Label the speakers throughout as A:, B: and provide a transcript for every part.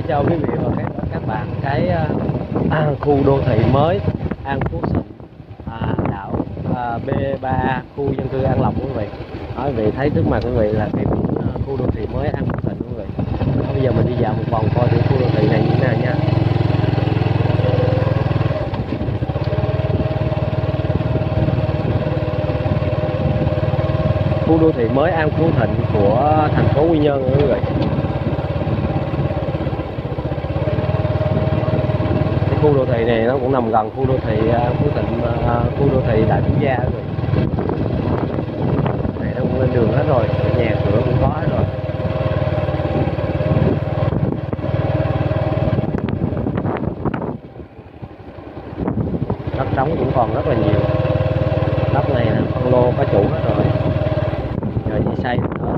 A: cho quý vị và các bạn cái khu đô thị mới An Phú Thịnh, đảo B3, khu dân cư An Lộc quý vị. Quý vị thấy trước mặt quý vị là cái khu đô thị mới An Phú Thịnh quý vị. Bây giờ mình đi dạo một vòng coi thử khu đô thị này như thế nào nha. Khu đô thị mới An Phú Thịnh của thành phố Quy Nhơn quý vị. Cái khu đô thị này nó cũng nằm gần khu đô thị An Phú Thịnh, khu đô thị Đại Phú Gia quý vị. Này nó cũng lên đường hết rồi, nhà cửa cũng có hết rồi. Đất trống cũng còn rất là nhiều. Đất này là phân lô có chủ hết rồi. Giờ chỉ xây đó thôi.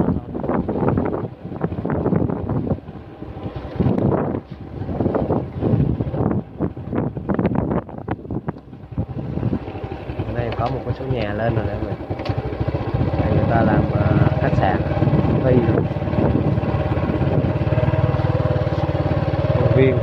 A: Ở đây có một cái số nhà lên rồi nè mọi người. Đây người ta làm khách sạn, phi rồi. Công viên.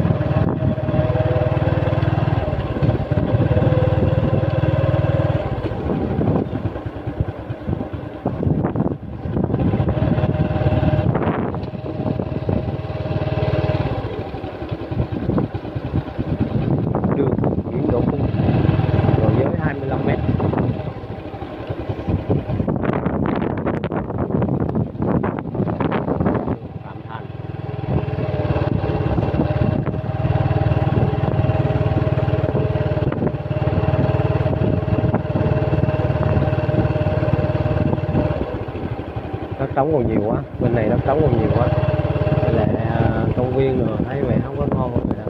A: Đất trống còn nhiều quá, bên này đất trống còn nhiều quá. Đây là công viên rồi, thấy vậy không có ngon rồi đâu.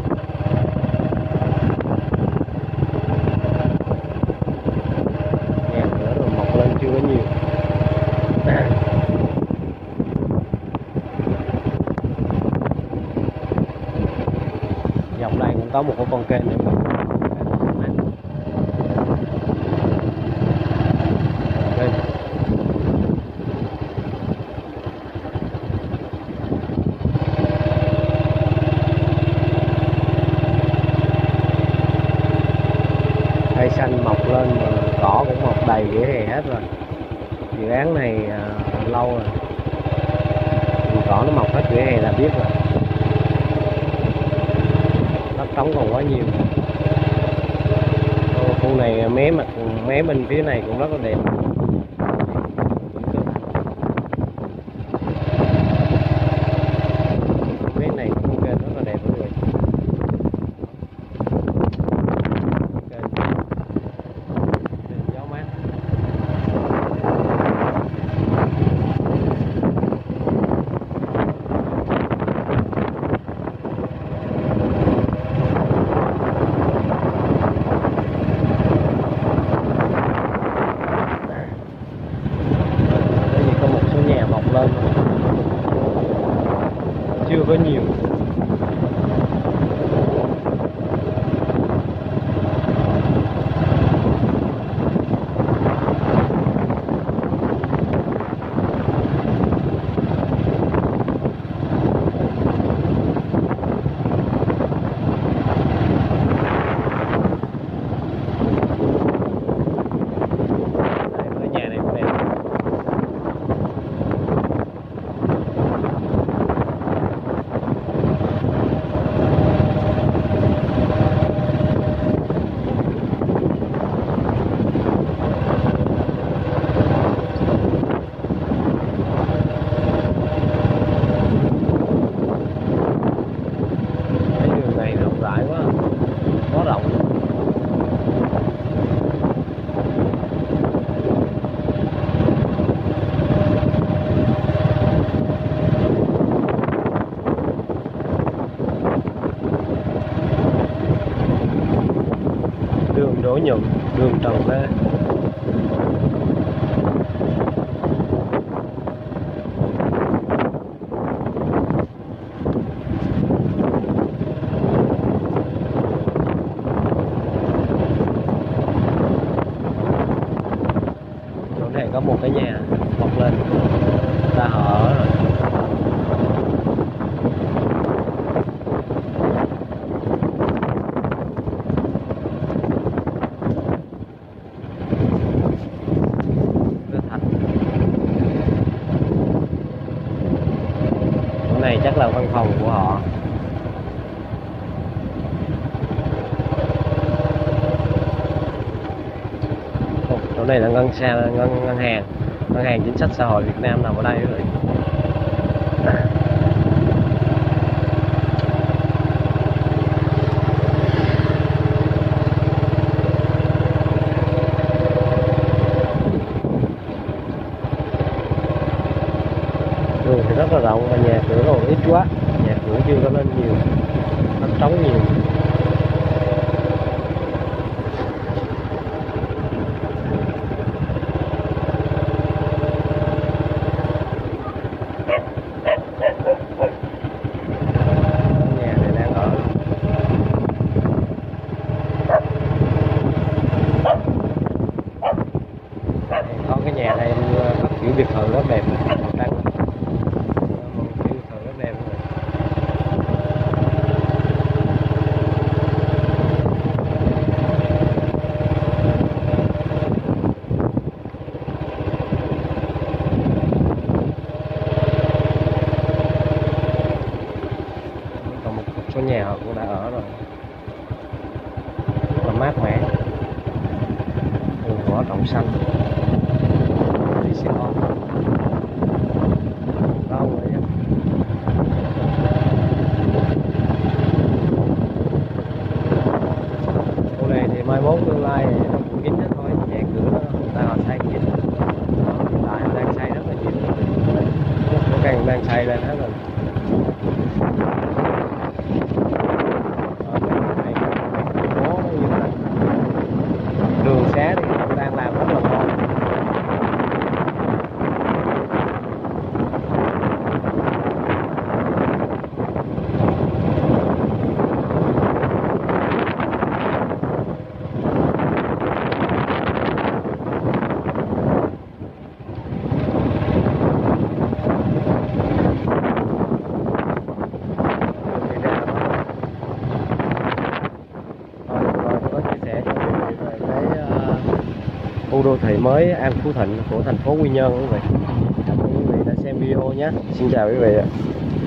A: Nhà cửa rồi mọc lên chưa có nhiều. Dọc đây cũng có một cái con kênh nữa. Cây xanh mọc lên mà cỏ cũng mọc đầy vỉa hè hết rồi. Dự án này lâu rồi, cỏ nó mọc hết vỉa hè là biết rồi. Đất trống còn quá nhiều. Khu này mé bên phía này cũng rất là đẹp. Mé này cũng kênh rất là đẹp mọi người. Lên chưa có nhiều. Đường Đỗ Nhuận, đường Trần Lê. Chỗ này có một cái nhà mọc lên, ta họ ở rồi. chắc là văn phòng của họ. Chỗ này là ngân hàng chính sách xã hội Việt Nam nằm ở đây quý vị. Đường thì rất là rộng mà nhà cửa còn ít quá, nhà cửa chưa có lên nhiều, nó trống nhiều. Nhà này đang ở có cái nhà này có kiểu biệt thự rất đẹp, đang kiểu biệt thự rất đẹp luôn. Còn một số nhà họ cũng đã ở rồi, rất là mát mẻ, đường cỏ trồng xanh, đi xe ôm đâu vậy. Khu này thì mai mốt tương lai thì nó cũng kín hết thôi, nhà cửa nó người ta họ xây kín, hiện tại đang xây rất là nhiều, có căn đang xây lên hết rồi. Đường xá thì họ đang làm rất là ngon. Khu đô thị mới An Phú Thịnh của thành phố Quy Nhơn quý vị. Cảm ơn quý vị đã xem video nhé. Xin chào quý vị ạ.